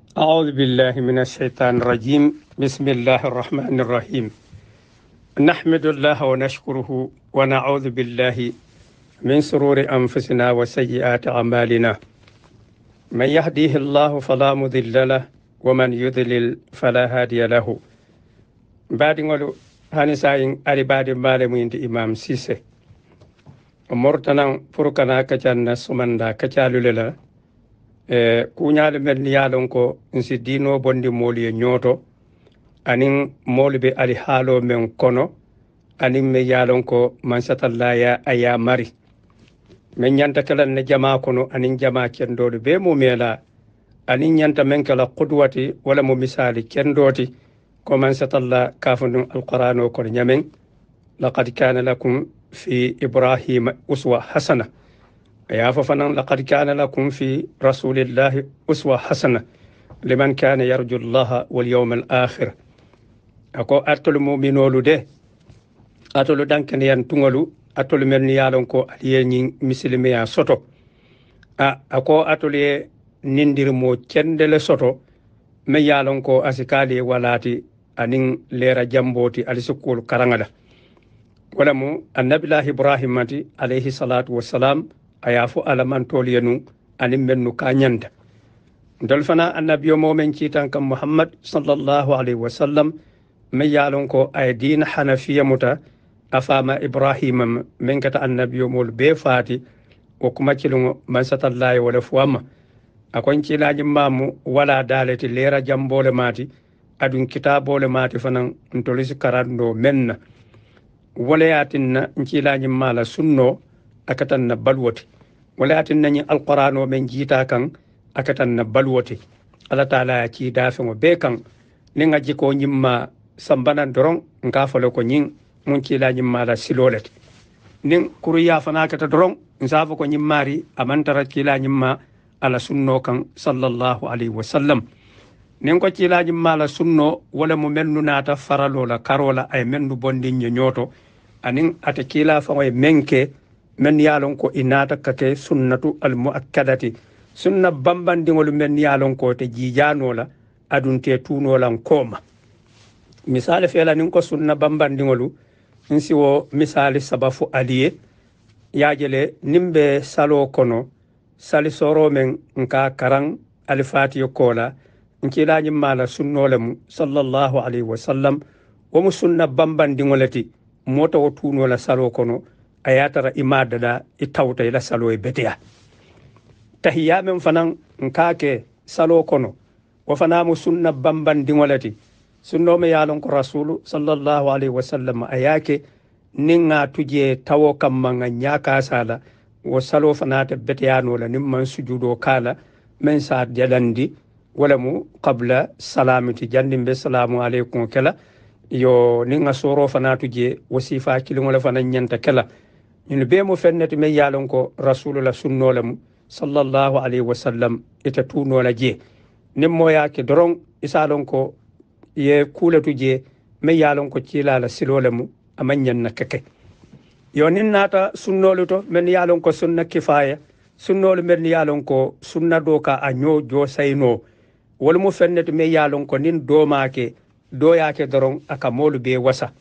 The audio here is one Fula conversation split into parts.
أعوذ بالله من الشيطان الرجيم بسم الله الرحمن الرحيم نحمد الله ونشكره ونعوذ بالله من شرور أنفسنا وسيئات أعمالنا من يهديه الله فلا مضل له ومن يضلل فلا هادي له بعد ngolu hani sayin ari badi male mu indi imam Cissé mortanan pour kana kacanna sumanda kacalulela kuñaale men yaalon ko nsi dino bondi moolu ye ñooto anin moolu be ali haalo men kono anin me yaalon ko man satallaya aya mari men ñanta kelan ne jama kono anin jama kendoɗo be mo meela anin ñanta men kala qudwati wala mo misali kendoti ko man satalla kafundum alquran o kono ñamen laqad kana lakum fi ibrahima uswa hasana يا ففنان لقد كان لكم في رسول الله أسوة حسنة لمن كان يرجو الله واليوم الآخر أكو أتل مؤمنولو ده أتل دانكن ينتونغلو أتل من يالونكو أليين مسلمي سوتو أكو أتل نندر مو كندل سوتو من يالونكو أسكالي ولاتي أنين ليرا جنبوتي ألسكول كرانغدا ولمو النبي الله إبراهيم عليه الصلاة والسلام ayafu alamantol yenu anin mennu kanyanda dol fana annabiyo momen citan kam muhammad sallallahu alaihi wasallam me yalon ko ay din hanafiya muta afama ibrahima men kata annabiyo mol be fati o kuma cilungo man satallahi wala fuama akon cilaji mamu wala dalati lera jambole mati adun kitabole mati fanan ntolisi karando menna wala yatinna cilaji mala sunno akatan na balwoti wala atin nañi alquran o men jiita kan akatan na balwoti ala taala ci dafe mo be kan ni ngaji ko nyimma sambanan doron nka falo ko nyin mun ci la nyimma la silolet nin kuru ya fana kata doron nsafa ko nyimmari amantara ci la nyimma ala sunno kan sallallahu alaihi wasallam nin ko ci la nyimma la sunno wala mo mennu nata faralo la karola ay mennu bondi nyoto anin ata kila fa way menke men yalon ko inata kake sunnatu al muakkadati sunna bambandingol men yalon ko te jijanola adun te tunolan koma misale fela nin ko sunna bambandingolu nsi wo misali sabafu aliye yajele nimbe salo kono sali soro men nka karang alifati kola nkilañi mala sunnolemu sallallahu alaihi wasallam wo mu sunna bambandingolati mota wo tunola salo kono ayatara imadada itawta ila salo e beteya tahiyya men fanan nkake salo kono wa fanamu sunna bambandingolati sunno me yalon ko rasulu sallallahu alaihi wasallam ayake ninga tuje tawo kamma nga nyaka sala wo salo fanata beteyano la nimman sujudo kala men sa jalandi wala mu qabla salamati jandimbe salamu alaikum kala yo ninga soro fanatu je wasifa kilingola fanan nyanta kala ñun be mo fennati me yalon ko rasulullah sunnolam sallallahu alaihi wasallam ita tunola je nimmo yake doron isalon ko ye kulatu je me yalon ko cilala silolam amanyan nakake yo nin nata sunnolu to men yalon ko sunna kifaya sunnolu men yalon ko sunna do ka anyo jo sayno wol mo fennati me yalon ko nin do make do yake doron aka molu be wasa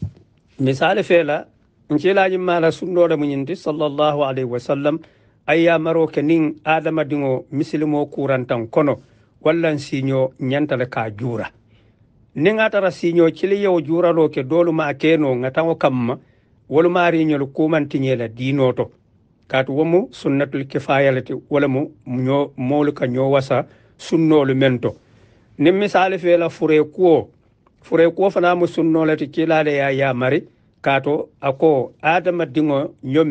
misale fela nkilaji mala sunnoɗo muñindi sallallahu alaihi wasallam ayya maro ke nin adama dingo misilimo kurantan kono wallan siño ñantale ka juura nin atara siño cili yewo juuralo ke doluma keno ngatawo kamma woluma riñol kumantiñela dinoto katu womu sunnatul kifayalati wala mu ño molu ka ño wasa sunnolu mento nin misali fela fure kuo fana mu sunnolati kilale ya mari kato ako adama dingo ñom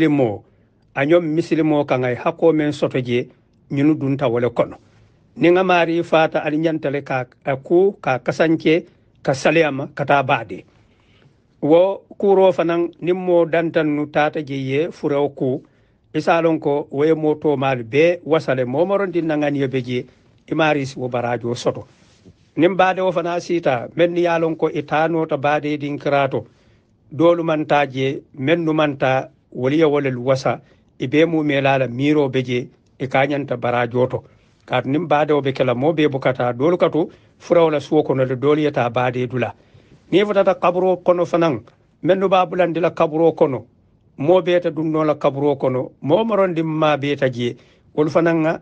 misilimo kangay hako men soto je ñunu dunta wala kono ni nga mari fata ali ñantale ka aku ka kasanke ka saliyama kata baade wo kuro fanan nimmo dantan nu tata je ye furo ku isalon ko we moto mal be wasale momoron din nangani yobe je imaris wo barajo soto nim baade wo fana sita men yalon ko itano ta baade din krato dolu mantaje mennu manta waliya walal wasa ibe mu melala miro beje e kanyanta barajoto kat nim baade o be kala mo be bukata dol katu furawla suwo kono le dol yeta baade dula ni fotata kaburo kono fanan menno babulandi la kaburo kono mo beta dum no la kaburo kono mo morondi ma beta je wol fananga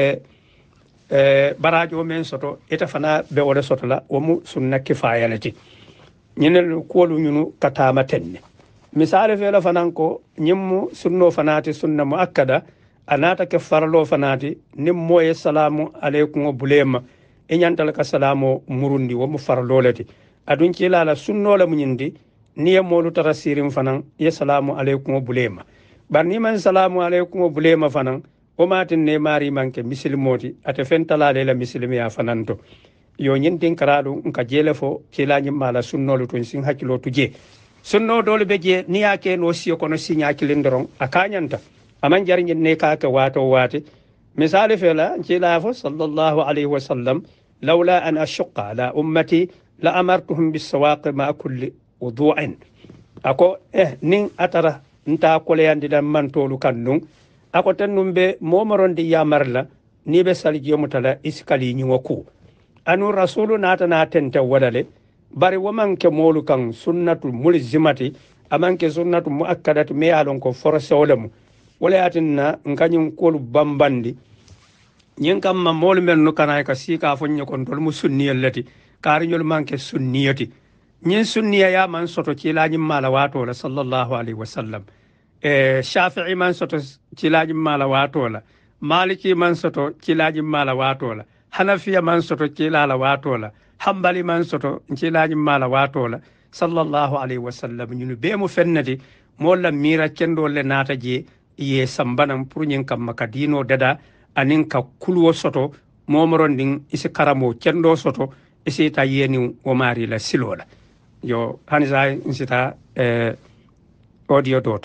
barajo men soto eta fana be wala soto la o mu sunna kifayalati ñenel kuolu ñunu katama tenne misale fela fanan ko ñimmu sunno fanati sunna mu akkada anata ke farlo fanati nim moye salamu alaykum bulema e ñantal ka salamu murundi wo mu farlo lati adun ci la sunno la mu ñindi niye molu tara sirim fanan ye salamu alaykum bulema bar ni man salamu alaykum bulema fanan o matin ne mari manke misilmoti ate fentalale la misilmiya fananto yo ñintin karaɗum nka jeele fo cilañim mala sunnolu tun sin hakkilo tuje sunno dole be je ni yake no siyo kono siña kilindoron a kañanta aman jarñin ne kake wato wate misali fela cila fo sallallahu alayhi wa sallam lawla an ashuqa ala ummati la amartuhum bisawaqi ma kulli wudu'in ako nin atara nta koleyandidam mantolu kannun ako tennum be momorondi yamarla ni be salijomutala iskali ñiŋo ku anu rasulu natana tente wadale bari womanke molu kan sunnatu mulzimati amanke sunnatu muakkadati me alon ko force wolemu wala yatinna ngañum kolu bambandi ñin kamma molu men no kanay ka sika fonye kon tol mu sunniyallati kari ñol manke sunniyati ñin sunniya ya man soto ci lañi mala wato la sallallahu alaihi wasallam shafi'i man soto ci lañi mala wato la maliki man soto ci lañi mala wato la hanafiya man soto cilala watola hambali man soto cilaji mala watola sallallahu alaihi wasallam ñunu be mu fennati molla mira kendo le nata je ye sambanam pour ñin kam maka dino dada anin ka kulwo soto momoron din isi karamo kendo soto isi ta yeni o mari la silola yo hanisa insita audio dot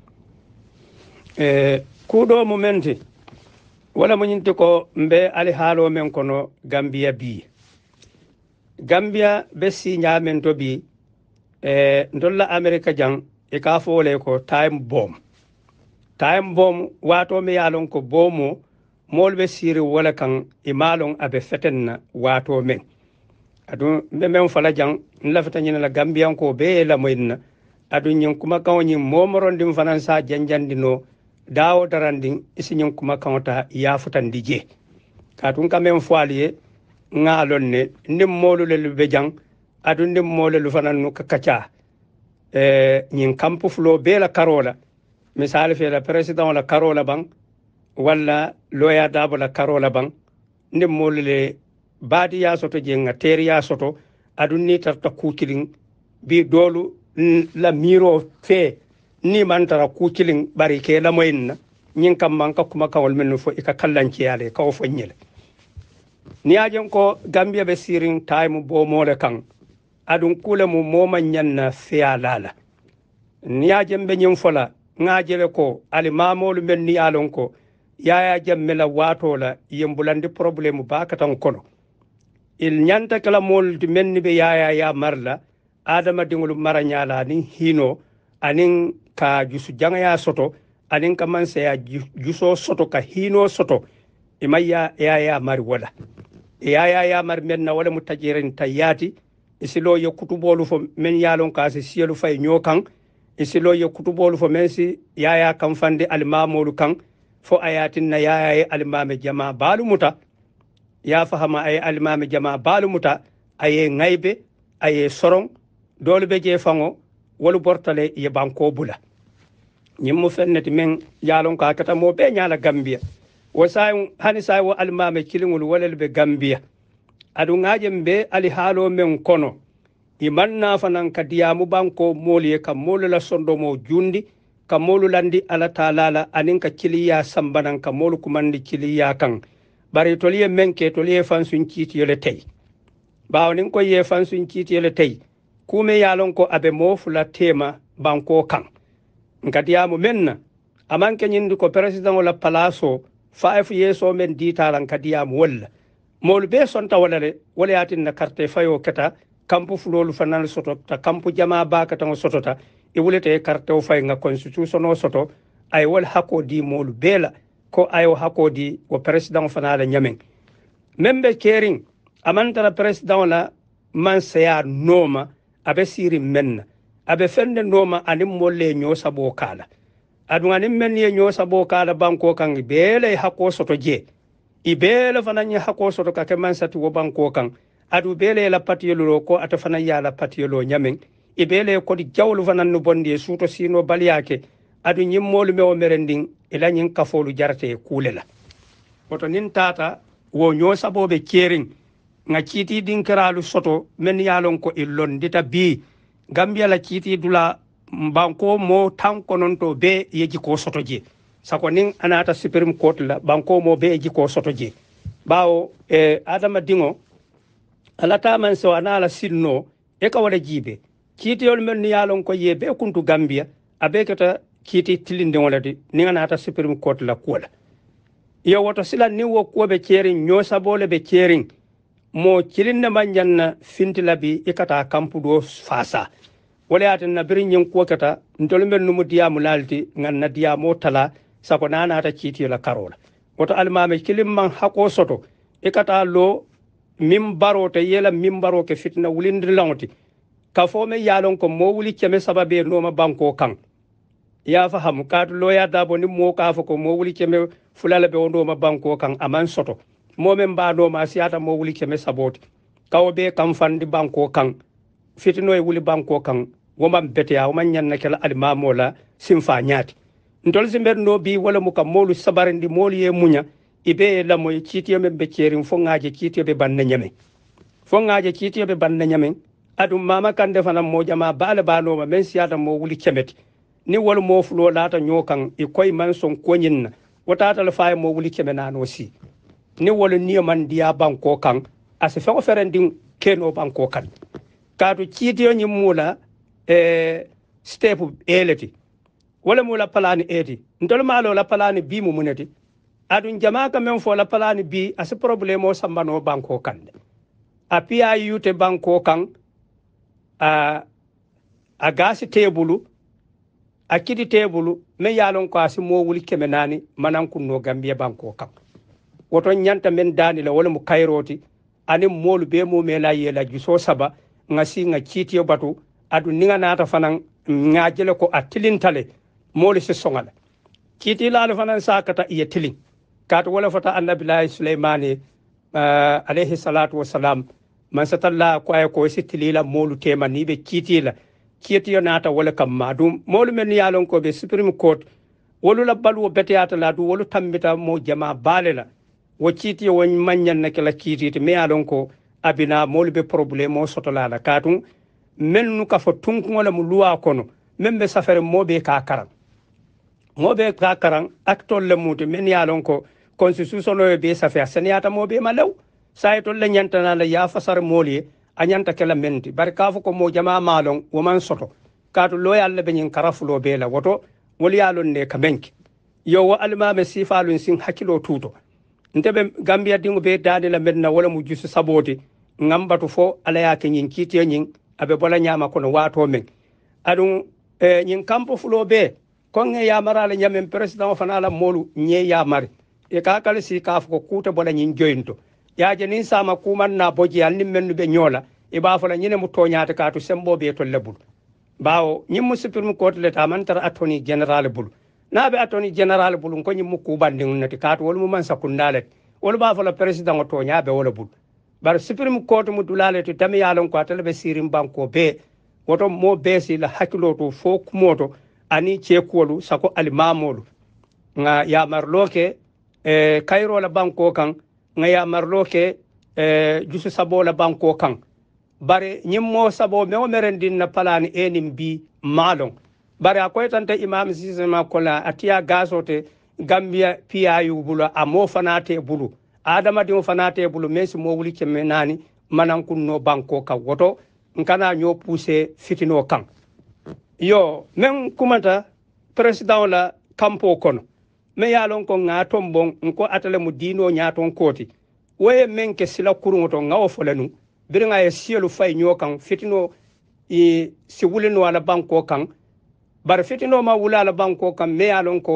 kudo momenti wala mo ñinti ko mbe ali haalo men kono Gambia bi Gambia be si ñamen to bi ndolla America jang e ka fole ko time bomb wato me yalon ko bomo molbe siri wala kan imalon abe fetenna wato men adu be men fala jang lafata ñina la Gambia ko be la moyna adu ñin kuma kan ñin momorondim fanan sa janjandino dawo darandin isiñin kuma kawta yafutandi je katun kamen foaliye ngalon ne ndim molu le be jang adu ndim molu lu fanan nu kacha ñin kampu flo be la karola misal fe la president la karola bang wala loya dabo la karola bang ndim molu le badi ya soto je nga teri ya soto adu ni tarta kukilin bi dolu la miro fe ni mantara kucilin bari ke la moyinna ñin kam man ka kuma kawol men fo ika kallanci yale kaw fo ñele ni ajen ko Gambia be sirin time bo mole kan adun kule mu moma ñanna fialala ni ajen be ñin fola ngajele ko ali mamolu men ni alon ko yaya jamme la wato la yembulandi problème ba katan kono il ñanta kala mol di men ni be yaya ya marla adama dingulu maranyala ni hino anin ka jusu jangaya soto anin ka man se ya juso soto ka hino soto imaya ya mari wala ya mari men na wala mutajirin tayati isilo ye kutubolu fo men yalon ka se sielu fay nyokan isilo ye kutubolu fo men si ya kan fande almamolu kan fo ayatin na ya almame jama balu muta ya fahama ay almame jama balu muta ay ngaybe ay sorong dole be je fango wolu bortale ye banko bula ñimmu fenneti men yalon ka kata mo be ñala Gambia wo say hani say wo almame kilingul wolel be Gambia adu ngajem be ali haalo men kono imanna fanan ka diyamu banko moliye kam molu la sondo mo jundi kam molu landi ala taala anin ka kiliya sambanan ka molu kumandi kiliya kan bari toliye men ke toliye fansun kiti yele tay bawnin ko ye fansun kiti yele tay kume yalon ko abe mofula tema banko kan ngadiyamu menna amanke nyindi ko president wala palaso 5 years o men ditalan kadiyamu walla mol be sonta wala le wala yatin na carte fayo keta kampu fulolu fanal soto ta kampu jama baka tan soto ta e wulete carte o fay nga constitution o soto ay wal hako di mol bela ko ayo hakodi wo president fana la nyamen membe kering amantara president la man saya noma abe siri menna abe fende noma anim molle nyo sabo kala adu anim men ye nyo sabo kala banko kan bele hako soto je ibele fana nya hako soto ka keman sati wo banko kan adu bele la patiyelo ko ata fana ya la patiyelo nyamen ibele ko di jawlu fana no bondi suto sino baliyake adu nyimmolu me o merending ila nyin kafolu jarte kulela oto nin tata wo nyo sabo be kering nga kiti dinkaralu soto men yalon ko illon dita bi Gambia la kiti dula banko mo tanko non to be yeji ko soto je sako nin anata Supreme Court la banko mo be yeji ko soto je bawo adama dingo alata man so anala sinno e ka wala jibe kiti yol men yalon ko ye be kuntu Gambia abe kata kiti tilinde wala di nin anata Supreme Court la kola yo woto sila ni wo ko be kering nyo sabole be kering mo kilinne manjanna fintilabi ikata kampudo fasa wala atin na birin yin kokata ndolmen numu diya mulalti nganna diya motala sako nana ta kiti la karola woto almame kilimman hako soto ikata lo mimbaro te yela mimbaro ke fitna wulindri lawti ka fo me yalon ko mo wuli keme sababe no ma banko kan ya faham ka lo ya dabo ni mo ka fo ko mo wuli keme fulala be wondo ma banko kan aman soto momen mbano ma siyata mo wuli keme saboti kawbe kam fandi banko kan fitino e wuli banko kan womam bete ya woman nyanna kala almamo la simfa nyaati ndol zimber no bi wala mu kam molu sabarindi molu ye munya ibe la moy citiyo men be cerin fo ngaaje citiyo be banna nyame fo ngaaje citiyo be banna nyame adum mama kan defana mo jama bala bano ma men siyata mo wuli kemeti ni wol mo fulo lata nyokan e koy man son konyinna wotata la faay mo wuli keme nano si ni wala ni man dia banko kan ase feko ferending keno banko kan kaatu citiyo nyi mula step eleti wala mula palani eti ntol malo la palani bi mu muneti adun jama ka men fo la palani bi ase problème o sambano banko kan a piya yute banko kan a gasi tebulu a kidi tebulu me yalon ko ase mo wuli kemenani manan kunno Gambia banko kan woto nyanta men dani la wala mu kayroti ani molu be mo me la yela juso saba ngasi nga kitiyo batu adu ninga nata fanan ngajele ko atilintale molu se songala kiti la fanan sakata iya tilin katu wala fata annabi Sulaimani alayhi salatu wassalam man satalla ko ay ko sitilila molu tema ni be kitila kitiyo nata wala kam madum molu men yalon ko be Supreme Court wolu la balu beteyata la du wolu tambita mo jama balela wo kiti won manyan na kala kiti me alon ko abina molbe problème o sotolala katun mennu ka fo tunku wala mu luwa kono membe safare mobe ka karan aktol le muti men yalon ko constitution o be safare seniyata mobe malaw sayto le nyantana la ya fasar moli anyanta kala menti barka fo ko mo jama malon wo man soto katu lo yalla be nyin karafulo be la woto wol yalon ne kamenki yo wa almame sifalun sin hakilo tuto ntebe Gambia dingo be dade la medna wala mu jusu saboti ngambatu fo ala yake nyin kitiyo nyin abe bola nyama kono wato men adun nyin kampo fulo be konge ya marala nyamen president fana la molu nye ya mari e ka kala si ka ko kuta bola nyin jointo ya je nin sama kuman na boji al nim mennu be nyola e ba fala nyine mu toñata ka to sembo be to lebul bawo nyim mu Supreme Court le ta man tar attorney general bul na be attorney general bul ko nyim mu kubande nati ka to wol mu man sakundale wol ba fala president to nya be wala bul bar Supreme Court mu dulale to tami yalon ko atale be sirim banko be woto mo be si la hakilo to fo kumoto ani chekolu sako alimamolu nga ya marloke Cairo la banko kan nga ya marloke jusu sabo la banko kan bare nyimmo sabo me o merendin na palani enim bi malon bare akoy tante imam sisema kola atia gasote Gambia piayu bulu amo fanate bulu adama di fanate bulu mesi mo wuli kemme nani manan kunno banko ka woto nkana nyo pousse fitino kan yo men kumata president la kampo kono me yalon ko nga tombon nko atale mu dino nyaton koti woye men ke sila kurunto ngawo folanu biringa e sielu fay nyokan fitino si wulino ala banko kan bar fitino ma wula ala banko kan me yalon ko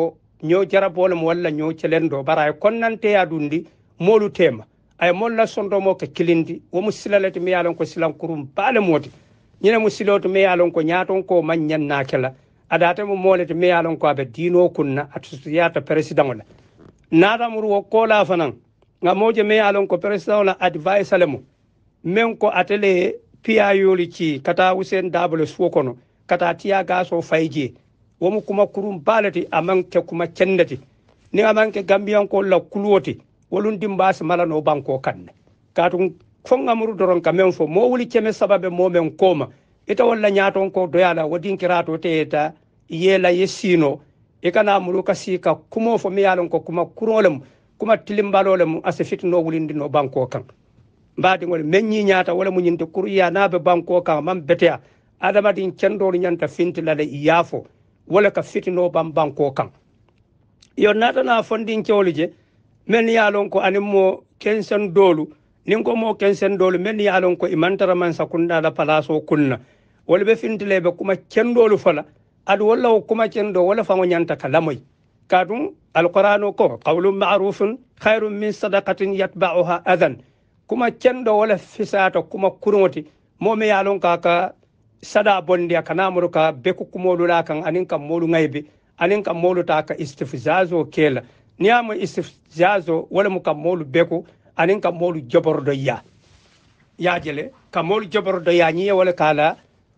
ño jarabole mo walla ño celendo bara konnante ya dundi molu tema ay molla sondo mo ke kilindi wo musilalati mi yalon ko silan kurum bale moti ñine musiloto mi yalon ko ñaton ko manyan nakela adata mo molete mi yalon ko abe dino kunna atusiyata president la nada mur wo kola fanan ngamoje mi yalon ko president la advice lemo men ko atele piyayoli ci kata Hussein Dabalo suwokono kata tiya gaso fayje womu kuma kurum balati amanke kuma cendati ni amanke gambiyan ko la kulwoti wolun dimbas malano banko kanne katum fonga muru doron kamen fo mo wuli ceme sababe mo men koma ita walla nyaton ko doyala wadin kirato teeta yela yesino e kana muru kasika kumo fo mi yalon ko kuma kurolem kuma tilimbalolem asifitno wulindi no banko kan mbadi ngol menni nyaata wala munyinte kuriya nabe banko kan mam betea adama din cendol nyanta fintila le yafo wala ka fitino bam banko kan yo nata na fondin cewlije men yalon ko animo kensen dolu ninko mo kensen dolu men yalon ko imantara man sakunda la palaso kunna wala be fintile be kuma cendolu fala adu wala kuma cendo wala fango nyanta kalamoy kadum alqur'anu ko qawlun ma'rufun khairun min sadaqatin yatba'uha adhan kuma cendo wala fisata kuma kuroti momi yalon ka sada bondi kana muruka beku kumolu la kan anin kam molu ngaybe anin kam molu ta ka istifzazo kela niamu istifzazo wala mu kam molu beku anin kam molu jobordo ya jele kam molu jobordo ya nyi wala kala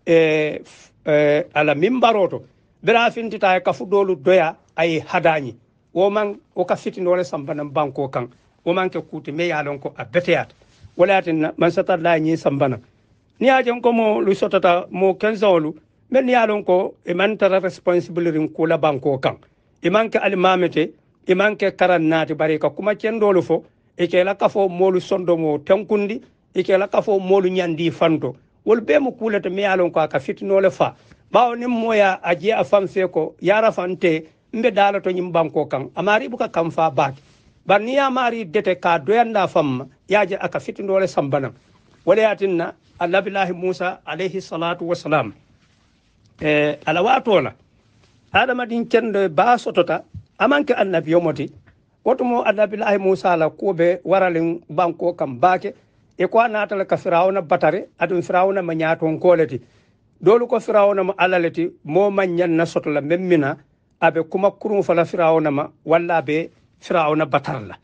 ala mimbaroto bera fintita ka fudolu doya ay hadani wo man o ka fitin wala sambanam banko kan wo man ke kuti me yalon ko abeteyat wala tin man sata la nyi sambana ni ajon ko mo lu sotata mo kenzolu men yalon ko e man tara responsibility ko la banko kan e man ke almamete e man ke karannati barika kuma cendolu fo e ke la kafo molu sondo mo tankundi e ke la kafo molu nyandi fanto wol be mo kulata me yalon ko ka fitino le fa bawo nim moya aje afam fe ko yara fante mbe dala to nyim banko kan amari buka kam fa baat bar ni amari dete ka doyanda fam yaje aka fitindole sambanam wala yatinna annabillahi Musa alayhi salatu wassalam ala watola adama din cende ba sotota amanke annabi yomoti wotumo annabillahi Musa la kobe waralin banko kam baake e ko natala ka firawna batare adum firawna ma nyaton koleti dolu ko firawna ma alaleti mo manyan na sotola memmina abe kuma kurum fala firawna ma walla be firawna batarla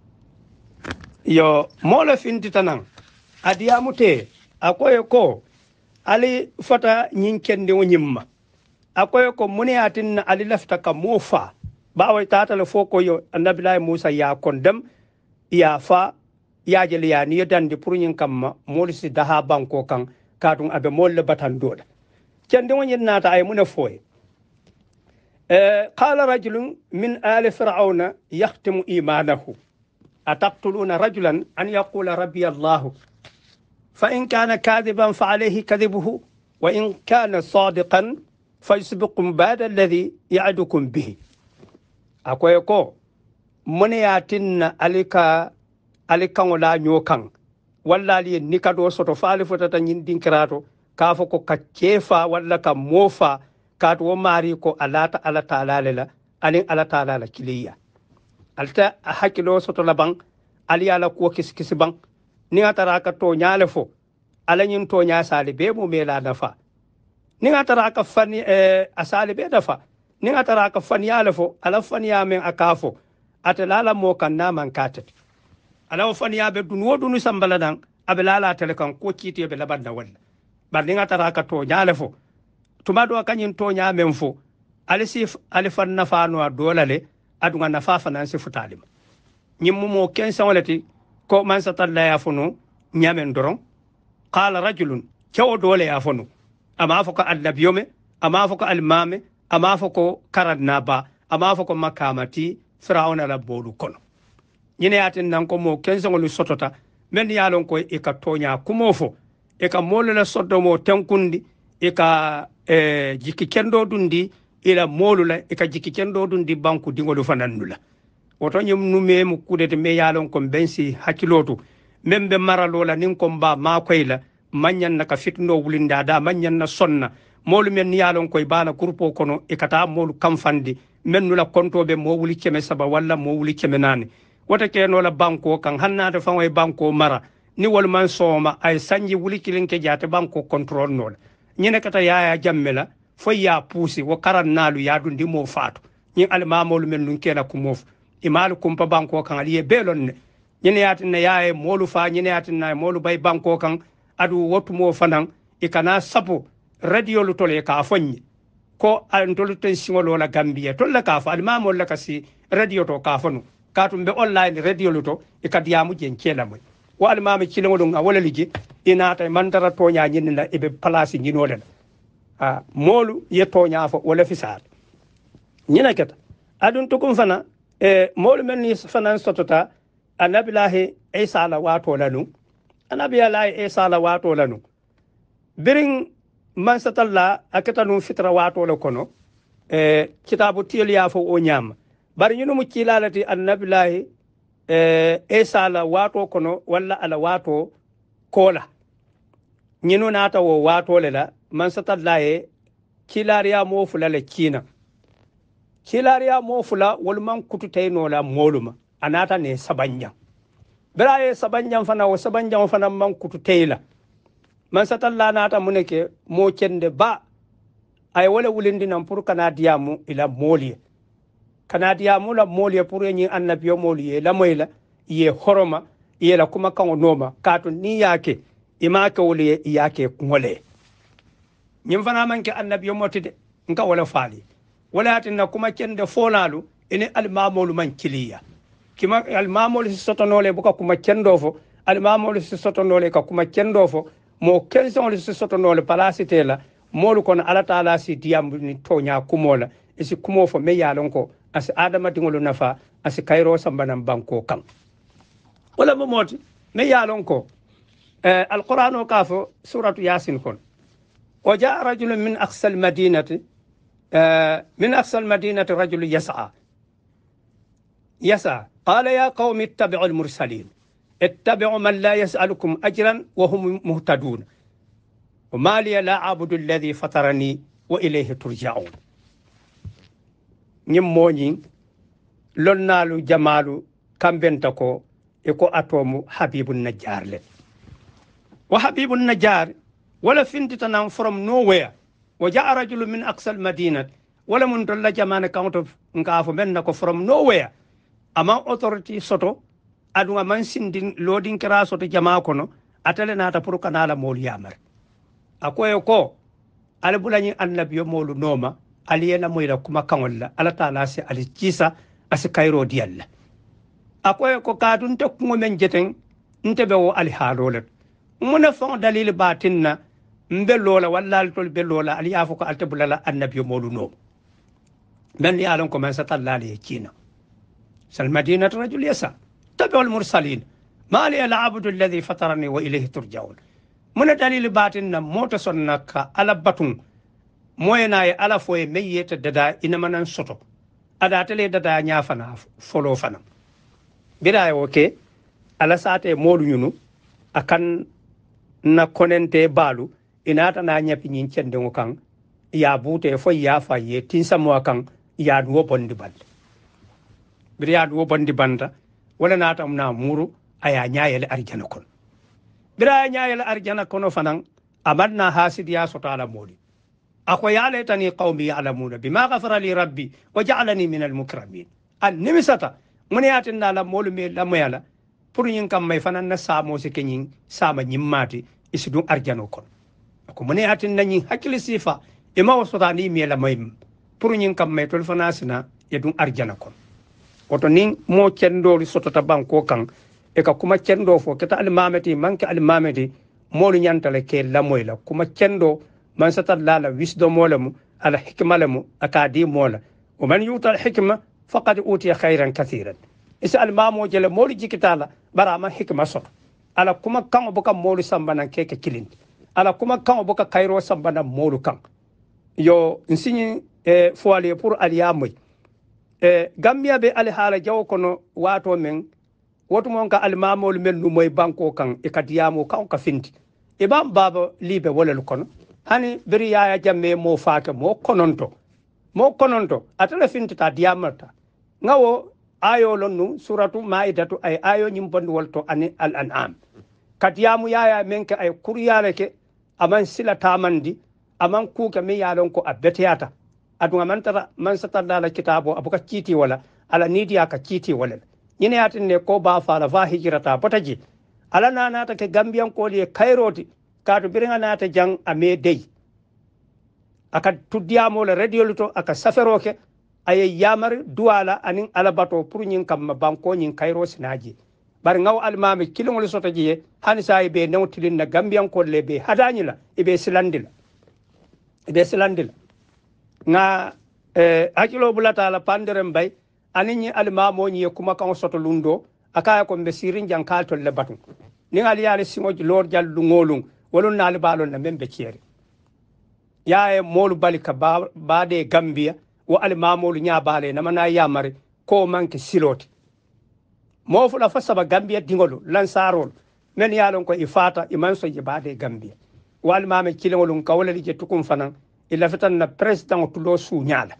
yo mola finti tanan adiyamute akoye ko ali fata nyinkende wonyimma akoye ko muniyatin ali lafta ka mofa bawo tatale foko yo annabillahi Musa ya kondam ya fa ya jeli ya ni dandi pour nyin kamma molisi daha banko kan kadum abe molle batandoda kende wonyin nata ay mune foye قال رجل من آل فرعون يختم إيمانه أتقتلون رجلا أن يقول ربي الله فإن كان كاذبا فعليه كذبه وإن كان صادقا فيسبقكم بعد الذي يعدكم به أكويكو من ياتن عليك ولا نيوكان ولا لي نكادو سوتو فالفو تتنين دينكراتو كافوكو كتشيفا ولا كموفا kat wo mari ko alata ala taala la anin ala taala la kiliya alta hakilo soto laban ali ala ko kis ban ni atara ka to nyaale fo ala nyin to nya sale be mo mela dafa ni atara ka fani asale be dafa ni atara ka fani ala fo ala fani ya men akafo atalala mo kan na man katat ala fani ya be dun wodunu sambala dan abelala telekan ko kiti be laban da walla bar ni atara ka to nyaale fo tumado kanyin tonya memfo alisif alifan nafano dolale adunga nafa fanansi futalima nyimmu mo kensa walati ko man satalla ya funu nyamen doron qala rajulun chaw dole ya funu ama fako annabiyome ama fako almame ama fako karanaba ama fako makamati fir'auna la bodu kono nyine yatin nan ko mo kensa ngolu sotota men yalon ko e ka tonya kumofo e ka molo la sodomo tankundi e ka jikki kendo dundi ila molula e ka jikki kendo dundi banku dingolu fanannula woto nyum nume mu kudete me yalon ko bensi hakilotu membe maralola nin ko mba makoyla manyan na ka fitno wulinda da manyan na sonna molu men yalon koy bana kurpo kono e kata molu kamfandi mennu la kontoɓe mo wuli keme saba walla mo wuli keme nane wota kenola banko kan hannade fan way banko mara ni wol man sooma ay sanji wuli kilinke jate banko contrôle nola ñine kata yaya jammela fo ya puusi wo karan nalu yadu ndimo faatu ñin almamolu men nun kela kumof imalu kumpa banko kan aliye belon ne ñine yatinne yaye molu fa ñine yatinna molu bay banko kan adu wotumo fanan ikana sapo radio lu tole ka fonyi ko antolu ten singolo la Gambia tolla ka fa almamol la kasi radio to ka fonu katumbe online radio lu to ikadiyamu jen kela moy wa almama kilongo dum a wala liji ina tay mantara tonya ñin la ibe place ñinole la molu ye tonya fo wala fisal ñina keta adun to kum fana molu men ni fana sotota anabilahi isa la wato lanu anabilahi isa la wato lanu birin man satalla akata nu fitra wato la kono kitabu tiliya fo o nyam bari ñunu mu cilalati annabilahi isa la wato kono walla ala wato kola ñinu nata wo wato le la man satalla kilariya mo fula le kina kilariya mo fula wol man kututayno la moluma anata ne sabanya biraye sabanya fana wo sabanya fana man kututayla man satalla nata muneke mo kende ba ay wala wulindi nan pour kana diamu ila moliye kana diamu la moliye pour ñi annabiyo moliye la moyla ye horoma ye la kuma kan noma katu ni yake imaka woliye yake ngole ñim fana manke annabiyo motide nka wala faali wala tinna kuma kende fonalu ene almamolu man kiliya kima almamolu sotonole buka kuma kendo fo almamolu sotonole ka kuma kendo fo mo kenson le sotonole palasite la molu kono ala taala si diyam ni tonya kumola esi kumo fo me yalon ko as adama dingolu nafa as kayro sambanam banko kan wala mo moti me yalon ko alquran o kafo suratu yasin kon o jaa rajulun min aqsal madinati رجل يسعى قال يا قوم اتبعوا المرسلين اتبعوا من لا يسألكم أجرا وهم مهتدون وما لي لا أعبد الذي فطرني وإليه ترجعون نموني لنالو جمالو كم بنتكو يكو أتومو حبيب النجار لن وحبيب النجار ولا فنتنا from nowhere وجاء رجل من أقصى المدينة ولا من دل جمانة كاونت نكافو منكو from nowhere أما authority سوتو أدو أمان سندين لودين كرا سوتو جماعة كونو أتلي ناتا پرو كنالا مول يامر أكو يكو ألا بلاني النبي مولو نوما ألينا مويلا كما كاولا ألا تالاسي ألي جيسا أسي كايرو ديال أكو يكو كادو نتكو من جتن نتبعو ألي حالولت منفون دليل باتنا مبلولا ولا التول بلولا علي افوك التبللا النبي مولو نوم من يعلم كما ستلا لي كينا المدينة رجل يسعى تبع المرسلين ما لي العبد الذي فطرني واليه ترجعون من دليل باتنا موت سنك على باتون مويناي على فوي ميت ددا انما نسوتو ادا تلي ددا نيافنا فولو فنا بيراي اوكي على ساته مولو نيونو akan na konente balu inata na nyapi nyin cende kan ya bute fo ya fa ye tinsa mo kan ya duwo bondi band bir ya duwo bondi banda wala nata na muru aya nyaayele arjana kon bira nyaayele arjana kono fanan amadna hasid ya sotala modi ako ya laitani qaumi ya'lamuna bima ghafara li rabbi wa ja'alani min al-mukramin an nimisata mun yatinna la molu me la moyala pour ñing kam may fanan na samo se keñing sama ñimmati isidum arjano kon ko mone atin nañi hakkile sifa e ma wasota ni mi la may pour ñing kam may tol fanasina e dum arjana kon oto nin mo cendori sotota banko kan e ka kuma cendo fo keta al mamati manke al mamati molu ñantale ke la moy la kuma cendo man satat la la wisdom molamu ala hikma lamu akadi mola o man yutal hikma faqad utiya khayran kathiran isa almamo jele molu jikitala barama hikma so ala kuma kan boka molu sambana keke kilindi ala kuma kan boka kairo sambana molu kan yo nsinyi foale pour aliyamoy gambia be ali hala jaw kono wato men woto mon ka almamo mel nu moy banko kan e kadiyamo kan ka finti e bam baba libe wolal kono hani beri yaya jamme mo faaka mo kononto mo kononto atala fintita diamarta ngawo ayo lonnu suratu maidatu ay ayo nyimbondi wolto ani al an'am kadiyamu yaya menke ay kuryale ke aman sila tamandi aman kuka me yalon ko abbeteyata adu amantara man satalla la kitabo abuka kiti wala ala nidiya ka kiti wala nyine yatinne ko ba fala va hijrata potaji ala nanata ke gambiyan ko li kairoti kato biringa nata jang ame dey aka tuddiyamo la radio luto aka saferoke aye yamar duwala anin alabato pour nyin kam banko nyin kairo sinaji bar ngaw almami kilingol soto jiye hani say be newtilin na gambiyan ko le be hadani la ibe silandila nga hakilo bulata la panderem bay anin almamo nyi kuma kan soto lundo akaya ko be sirin jankal to le batun ni ngali yale simoji lor jallu ngolum wolun nal balon na membe ciere yae molu balika baade gambia wo almamolu nyaabale namana yamare ko manke siloti mo fula fasaba gambia dingolu lansarol men yalon ko ifata imanso baade gambia wal mame kilengolun kawlali je tukum fanan illa fitan na president tulo su nyaala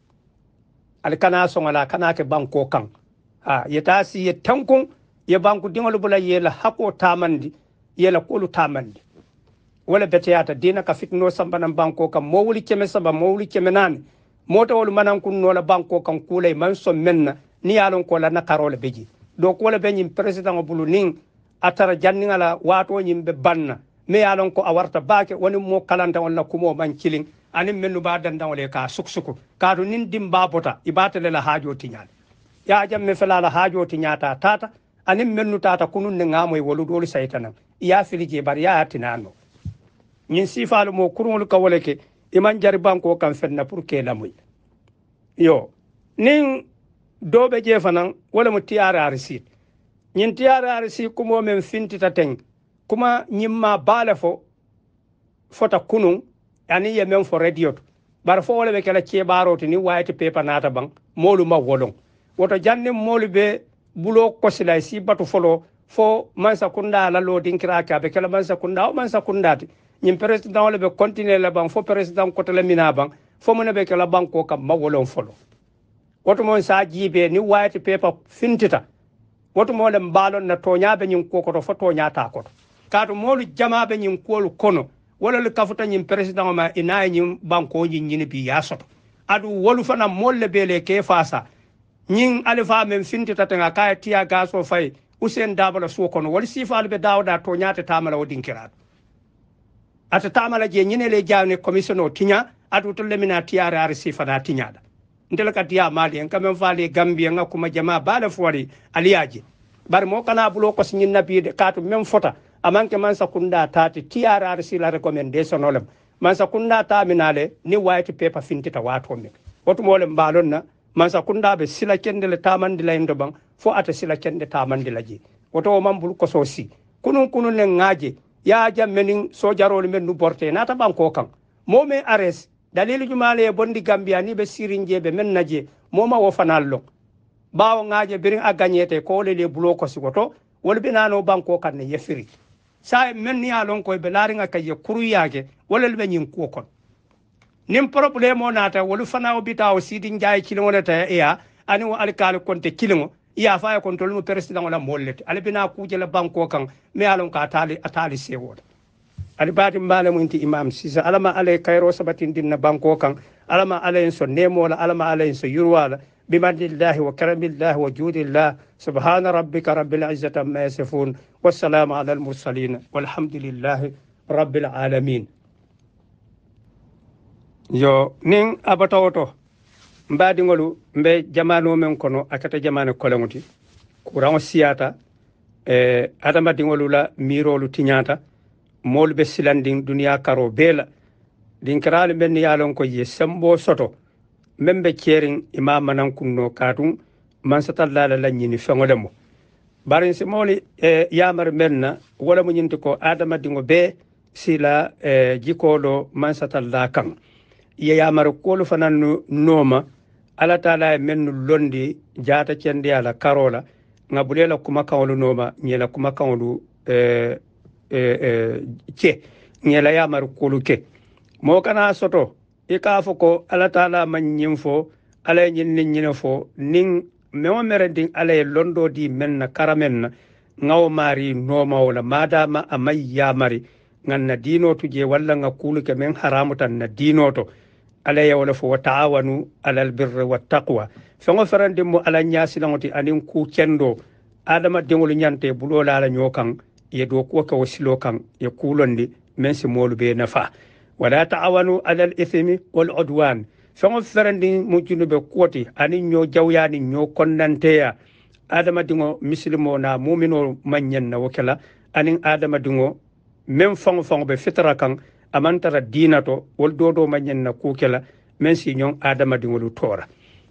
al kana so ngala kana ke banko kan yetasi ye tankun ye banku dingolu bula yela hako tamandi yela kolu tamandi wala beteyata dina ka fitno sambanan banko kan mo wuli keme saba mo wuli keme nani mota wol manan kun no la banko kan kulay man so menna ni yalon ko la nakarole beji donc wala be nyim president bulu ning atara janningala wato nyimbe banna me yalon ko awarta baake woni mo kalanta wala kumo man killing anin mennu ba dandan wala ka suksuku kaatu nin dimba bota ibatale la haajo tinyal ya jamme fela la haajo tinyata tata anin mennu tata kunun ne ngamoy wolu doli saytana ya filije bar ya tinano nyin sifalu mo kurul ka wala ke iman jari banko kan fenna pour ke lamuy yo nin dobe je fanan wala mu tiara receipt nyin tiara receipt kumo men fintita teng kuma nyimma bala fota kunun ani ye men fo radio bar fo wala be kala cebaroti ni white paper nata bang molu ma wolon woto janni molu be bulo kosila si batu folo fo mansa kunda la lo dinkira ka be kala mansa kunda o mansa kundati nyim president wala be continuer la bang fo president ko tele mina bang fo mo ne be kala banko kam ma wolon folo woto mon sa jibe ni white paper fintita woto mo le mbalon na tonya be nyim ko to fo tonya ta ko kato molu jama be nyim ko kono wala le kafuta nyim president ma ina nyim banko nyini bi ya soto adu wolu fana molle bele ke fasa nyin alifa men fintita tanga kay tiya gaso fay usen dabala so kono wal sifa be dawda to nyaata tamala wodin kiraat ata tamala je nyine le jawne commission o tinya adu to lemina tiya rar sifa na tinyada ndela ka tiya mali en kam faale gambia nga kuma jama bala fori aliyaji bar mo kana bulo ko sin nabi de katu men fota amanke man sakunda tati tiarar sila recommendation olem man sakunda ta minale ni white paper fintita wato me woto mo lem balon na man sakunda be sila kende le tamandi la ndo bang fo ata sila kende tamandi la ji woto man bul ko sosi kunun ne ngaje ya jammenin sojarol men nu borte nata banko kan mo me ares dalilu jumale bondi gambia ni be sirinje be men naje mo ma wo fanallo bawo ngaje birin aganyete ko le bulo ko sigoto wol binano banko kan ne yefiri sa men ni alon ko be laringa kay kuruyage wala be nyin ko kon nim problème nata wol fanaw bitaw sidin jaay kilimo ta ya ani wo alkal konte kilimo ya fa ko tol mu president wala mollete albina kuje la banko kan me alon ka atali sewoda albati mbale mu inti imam sisa alama alay kayro sabatin dinna banko kan alama alay so nemo wala alama alay so yurwala بمن الله وكرم الله وجود الله سبحان ربك رب العزة عما يصفون والسلام على المرسلين والحمد لله رب العالمين yo nin abatoto mbadi ngolu mbe jamano men kono akata jamano kolenguti kuran siyata adama dingolu la mirolu tinyata mol be silanding dunia karo bela din kral men yalon ko ye sembo soto membe kering imama nan kunno katun man satalla la nyini fengolemo barin se moli yamar menna wala mo nyinti ko adama dingo be sila jikolo man satalla kan ya yamar kolo fanan noma ala taala mennu londi jata cende ala karola ngabulela kuma kawlu noma nyela kuma kawlu ke nyela yamar kolo ke mo kana soto ikafo ko ala taala man nyimfo ala nyin fo ning mewo merending ala londo di menna karamenna ngaw mari noma wala madama amayya mari nganna dino tuje walla nga kulu ke men haramu tan na dino to ala ya wala fo wa ta'awanu alal birri wat taqwa fengo ferande mo ala nyasi langoti anin ku kendo adama dengol nyante bulola la nyokan ye do ko ka wasilo kan ye kulondi men si molu be nafa wala ta'awanu alal ithmi wal udwan fengo ferande mo junube koti anin nyo jawyani nyo konnanteya adama dingo muslimo na mu'mino manyen na wakala anin adama dingo men fango be fitra kan amantara dinato wol dodo manyen na kukela men si nyon adama dingolu tora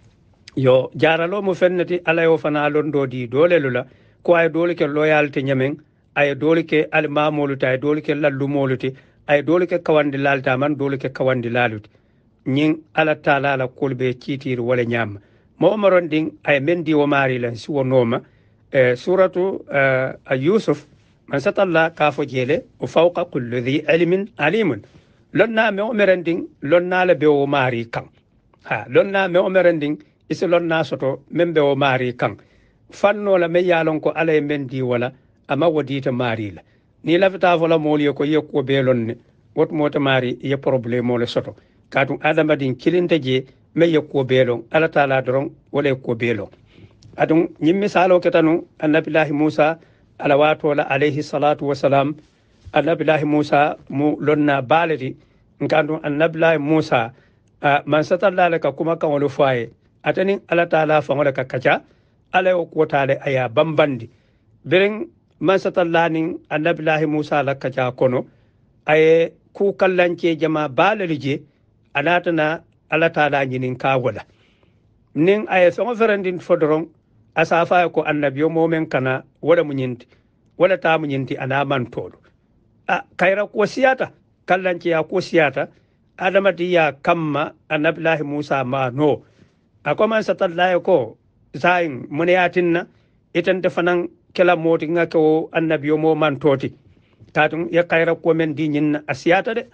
yo jaralo mo fennati ala yo fana londo di dole lula ko ay dole ke loyalty nyamen ay dole ke almamolu tay dole ke lallumoluti ay dole ke kawandi lalta man dole ke kawandi laluti nyin ala taala la kolbe citir wala nyam mo maron ding ay mendi wo mari lan si wonoma suratu yusuf man satalla kafo jele o fawqa kulli dhi ilmin alimun lonna me o merending lonna la be o mari kan ha lonna me o merending isi lonna soto membe o mari kan fanno la me yalon ko ala mendi wala ama wodita mari la ni lafta vola moli ko yekko be lonne wot mota mari ye problème le soto kadum adama din kilinte je me yekko be lon ala taala doron wala ko be lon adum nyim misalo ketanu annabillahi musa ala watola alayhi salatu wasalam annabillahi musa mu lonna balati ngandu annabillahi musa man satalla ka kuma kan wala faye atani ala taala fa wala ka kacha ala ko taale aya bambandi beren man satalla nin annabillahi musa la kacha kono ay ku kallanke jama balalije anatana ala taala nyinin ka wala nin ay so ferandin fodron asafa ko annabiyo momen kana wala munyinti wala ta munyinti ana man tolo kaira ko siyata kallanci ya ko siyata adamati ya kamma annabillahi musa ma no akoman satallahi ko zain muniyatinna itan defanan kala moti ngako annabiyo mo man toti katun ya kaira ko men di nyinna asiyata de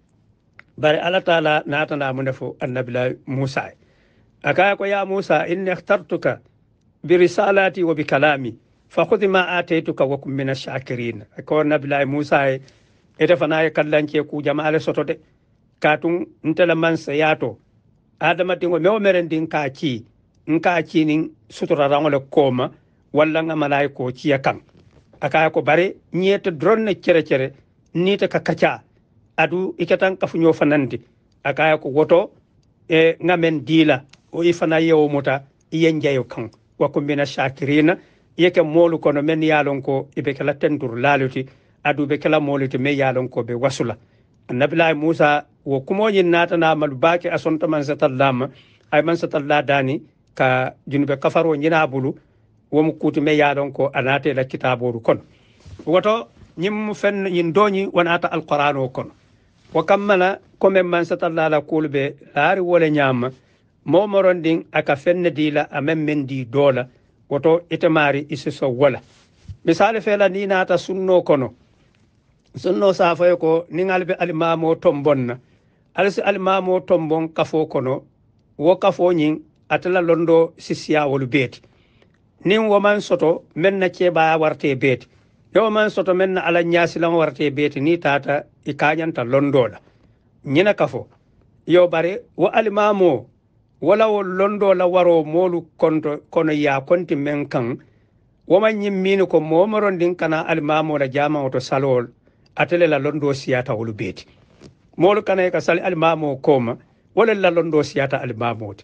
bari ala taala natana mun defo annabillahi musa akaya ko ya musa inni ikhtartuka برسالاتي وبكلامي فخذ ما آتيتك وكن من الشاكرين أكون نبي موسى إتفنا يكلنك يكو جمال سوتو كاتون انت لمن سياتو آدم تنو ميو مرندين كاكي نكاكي نين سوتو رانو كوما ولا ملايكو تيا كان akaya ko bare nyete drone cere nita ka kacha adu ikatan ka funyo fanandi akaya ko woto e ngamen dila o ifana yewo mota yenjayo kan wa kumbina shakirina yeke molu kono men yalon ko ibe kala tendur laluti adu be kala moluti me yalon ko be wasula annabillahi musa wo kumo yin nata na mal baki asonta man satallama ay man satalla dani ka junube kafaro nyina bulu wo mu kuti me yalon ko anate la kitaboru kon woto nyim fen yin doni wonata alquran o kon wa kammala ko men man satalla la kulbe laari wala nyama mo moronding aka fenne dila amem men di dola woto itemari isiso wala misale fela ni nata sunno kono sunno safa ko ningalbe almamo tombonna alsi almamo tombon kafo kono wo kafo nyin atala londo sisiya wolu beti nin woman soto men na ceba warte beti yo man soto men na ala nyasi lan warte beti ni tata ikanyanta londola nyina kafo yo bare wo almamo wala wo londo la waro molu konto kono ya konti men kan woma nyimmini ko momoron din kana almamo la jama to salol atele la londo siyata wolu beti molu kana ka sal almamo koma wala la londo siyata almamo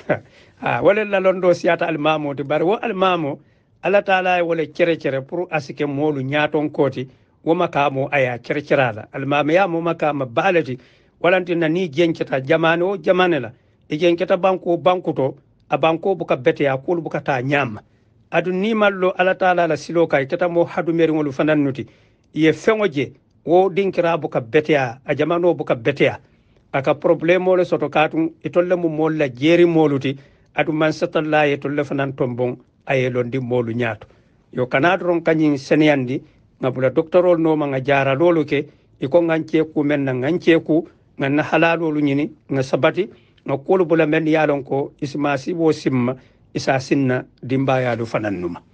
wala la londo siyata almamo bar wo almamo ala taala wala cere pour asike molu nyaton koti woma kamo aya cere almamo ya mo makama balati walantina ni jenketa jamano jamanela igen keta banko to a banko buka bete ya kul buka ta nyam adu ni mallo ala taala la silo kay keta mo hadu meri ngolu fanannuti ye fengoje wo dinkira buka bete ya a jamano buka bete ya aka problemo le soto katun itolle mo molla jeri moluti adu man satalla ye tolle fanan tombon ayelo ndi molu nyaato yo kanadron kanyin seniyandi ngabula doctorol no ma nga jara lolu ke iko nganche ku men na nganche ku nganna halalolu ñini nga sabati nga kolu bula men yalon ko isma si wo simma isa sinna dimbayalu fanannuma